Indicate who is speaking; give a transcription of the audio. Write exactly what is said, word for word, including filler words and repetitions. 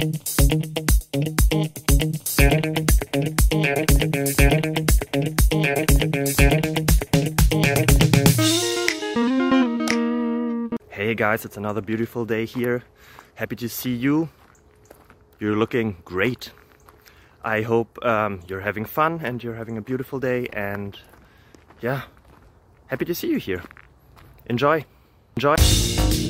Speaker 1: Hey guys, it's another beautiful day here. Happy to see you. You're looking great. I hope um, you're having fun and you're having a beautiful day, and yeah, happy to see you here. Enjoy. Enjoy.